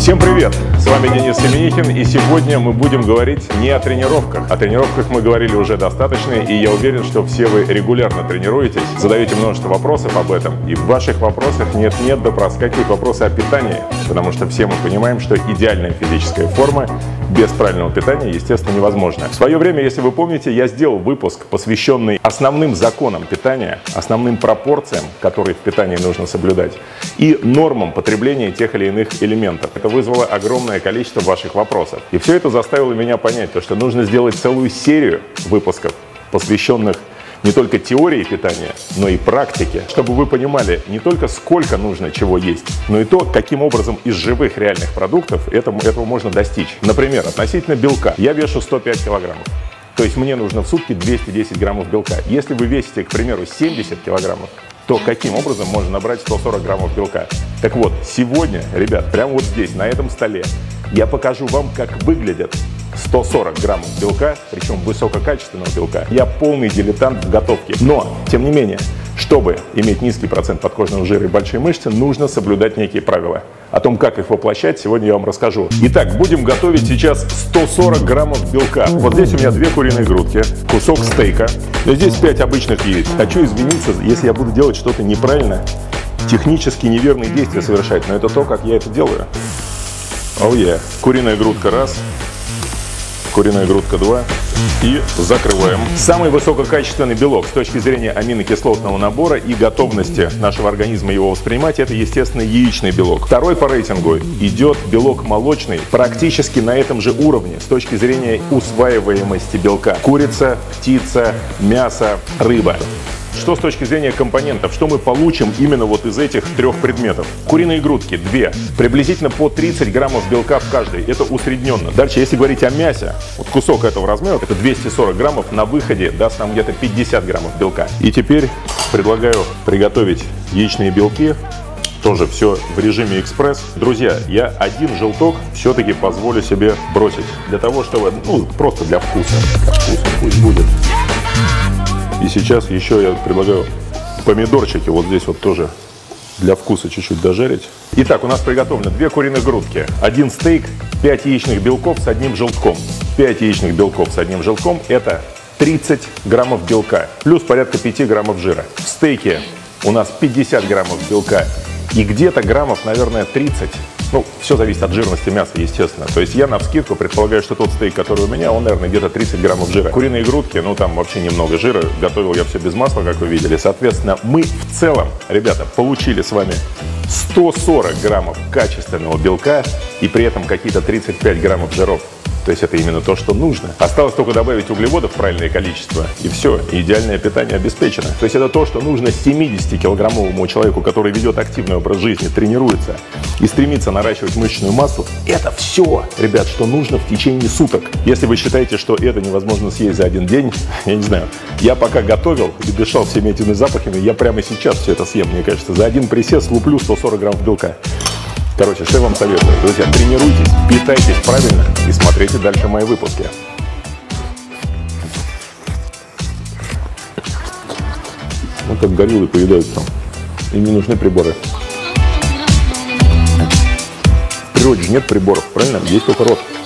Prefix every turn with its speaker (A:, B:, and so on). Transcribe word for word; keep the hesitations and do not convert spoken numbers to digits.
A: Всем привет! С вами Денис Семенихин, и сегодня мы будем говорить не о тренировках. О тренировках мы говорили уже достаточно, и я уверен, что все вы регулярно тренируетесь, задаете множество вопросов об этом, и в ваших вопросах нет-нет да проскакивают вопросы о питании, потому что все мы понимаем, что идеальная физическая форма без правильного питания, естественно, невозможна. В свое время, если вы помните, я сделал выпуск, посвященный основным законам питания, основным пропорциям, которые в питании нужно соблюдать, и нормам потребления тех или иных элементов. Это вызвало огромное количество ваших вопросов. И все это заставило меня понять, то, что нужно сделать целую серию выпусков, посвященных не только теории питания, но и практике, чтобы вы понимали не только сколько нужно чего есть, но и то, каким образом из живых реальных продуктов этому, этого можно достичь. Например, относительно белка. Я вешу сто пять килограммов. То есть мне нужно в сутки двести десять граммов белка. Если вы весите, к примеру, семьдесят килограммов, то каким образом можно набрать сто сорок граммов белка? Так вот, сегодня, ребят, прямо вот здесь, на этом столе, я покажу вам, как выглядят сто сорок граммов белка, причем высококачественного белка. Я полный дилетант в готовке. Но, тем не менее, чтобы иметь низкий процент подкожного жира и большие мышцы, нужно соблюдать некие правила. О том, как их воплощать, сегодня я вам расскажу. Итак, будем готовить сейчас сто сорок граммов белка. Вот здесь у меня две куриные грудки, кусок стейка. И здесь пять обычных яиц. Хочу извиниться, если я буду делать что-то неправильно, технически неверные действия совершать, но это то, как я это делаю. Оу, oh yeah. Куриная грудка раз, куриная грудка два. И закрываем. Самый высококачественный белок с точки зрения аминокислотного набора и готовности нашего организма его воспринимать, это, естественно, яичный белок. Второй по рейтингу идет белок молочный, практически на этом же уровне с точки зрения усваиваемости белка. Курица, птица, мясо, рыба. Что с точки зрения компонентов? Что мы получим именно вот из этих трех предметов? Куриные грудки две, приблизительно по тридцать граммов белка в каждой. Это усредненно. Дальше, если говорить о мясе, вот кусок этого размера, это двести сорок граммов, на выходе даст нам где-то пятьдесят граммов белка. И теперь предлагаю приготовить яичные белки. Тоже все в режиме экспресс. Друзья, я один желток все-таки позволю себе бросить. Для того, чтобы, ну, просто для вкуса. Для вкуса пусть будет. И сейчас еще я предлагаю помидорчики вот здесь вот тоже для вкуса чуть-чуть дожарить. Итак, у нас приготовлено две куриных грудки, один стейк, пять яичных белков с одним желтком. пять яичных белков с одним желтком – это тридцать граммов белка, плюс порядка пяти граммов жира. В стейке у нас пятьдесят граммов белка и где-то граммов, наверное, тридцать. Ну, все зависит от жирности мяса, естественно. То есть я навскидку предполагаю, что тот стейк, который у меня, он, наверное, где-то тридцать граммов жира. Куриные грудки, ну, там вообще немного жира. Готовил я все без масла, как вы видели. Соответственно, мы в целом, ребята, получили с вами сто сорок граммов качественного белка и при этом какие-то тридцать пять граммов жиров. То есть это именно то, что нужно. Осталось только добавить углеводов в правильное количество, и все, идеальное питание обеспечено. То есть это то, что нужно семидесятикилограммовому человеку, который ведет активный образ жизни, тренируется и стремится наращивать мышечную массу. Это все, ребят, что нужно в течение суток. Если вы считаете, что это невозможно съесть за один день, я не знаю. Я пока готовил и дышал всеми этими запахами, я прямо сейчас все это съем, мне кажется. За один присест слуплю сто сорок граммов белка. Короче, что я вам советую? Друзья, тренируйтесь, питайтесь правильно и смотрите дальше мои выпуски. Ну, как гориллы поедают там. Им не нужны приборы. В природе же нет приборов, правильно? Есть только рот.